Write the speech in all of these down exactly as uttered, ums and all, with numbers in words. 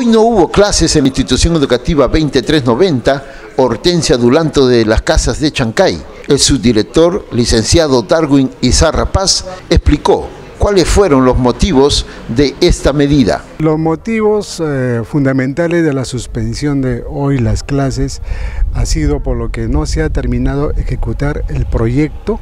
Hoy no hubo clases en la institución educativa veintitrés noventa Hortensia Dulanto de las Casas de Chancay. El subdirector, licenciado Darwin Izarra Paz, explicó cuáles fueron los motivos de esta medida. Los motivos eh, fundamentales de la suspensión de hoy las clases ha sido por lo que no se ha terminado de ejecutar el proyecto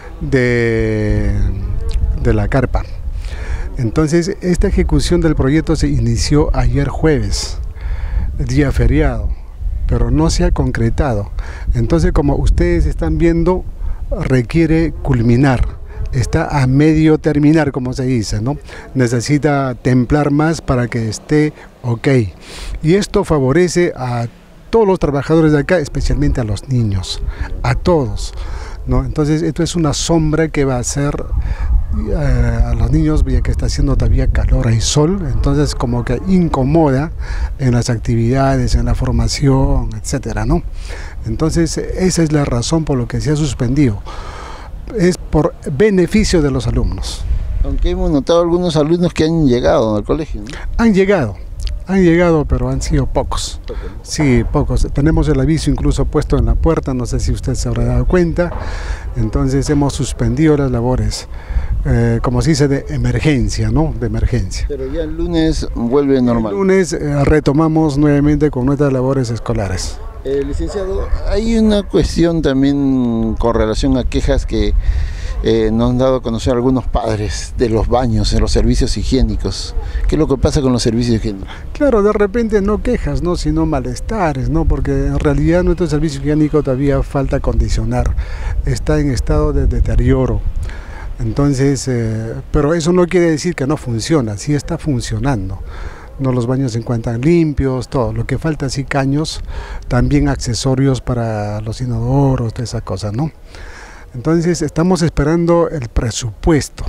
de, de la carpa. Entonces, esta ejecución del proyecto se inició ayer jueves, día feriado, pero no se ha concretado. Entonces, como ustedes están viendo, requiere culminar. Está a medio terminar, como se dice, ¿no? Necesita templar más para que esté ok. Y esto favorece a todos los trabajadores de acá, especialmente a los niños, a todos, ¿no? Entonces, esto es una sombra que va a hacer eh, a los niños, ya que está haciendo todavía calor y sol, entonces como que incomoda en las actividades, en la formación, etcétera, ¿no? Entonces, esa es la razón por la que se ha suspendido. Es por beneficio de los alumnos. Aunque hemos notado algunos alumnos que han llegado al colegio, ¿no? Han llegado, han llegado, pero han sido pocos. Sí, pocos. Tenemos el aviso incluso puesto en la puerta, no sé si usted se habrá dado cuenta. Entonces hemos suspendido las labores, eh, como se dice, de emergencia, ¿no? De emergencia. Pero ya el lunes vuelve normal. El lunes eh, retomamos nuevamente con nuestras labores escolares. Eh, licenciado, hay una cuestión también con relación a quejas que eh, nos han dado a conocer algunos padres de los baños, en los servicios higiénicos. ¿Qué es lo que pasa con los servicios higiénicos? Claro, de repente no quejas, ¿no? Sino malestares, ¿no? Porque en realidad nuestro servicio higiénico todavía falta acondicionar, está en estado de deterioro. Entonces, eh, pero eso no quiere decir que no funciona, sí está funcionando. No, los baños se encuentran limpios, todo. Lo que falta sí caños, también accesorios para los inodoros, toda esa cosa, ¿no? Entonces estamos esperando el presupuesto.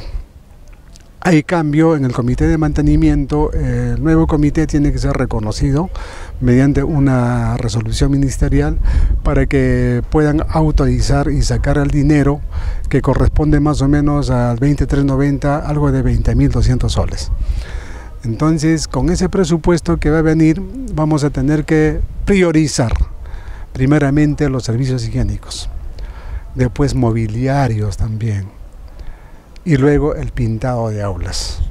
Hay cambio en el comité de mantenimiento. El nuevo comité tiene que ser reconocido mediante una resolución ministerial para que puedan autorizar y sacar el dinero que corresponde más o menos al veintitrés noventa, algo de veinte mil doscientos soles. Entonces, con ese presupuesto que va a venir, vamos a tener que priorizar primeramente los servicios higiénicos, después mobiliarios también, y luego el pintado de aulas.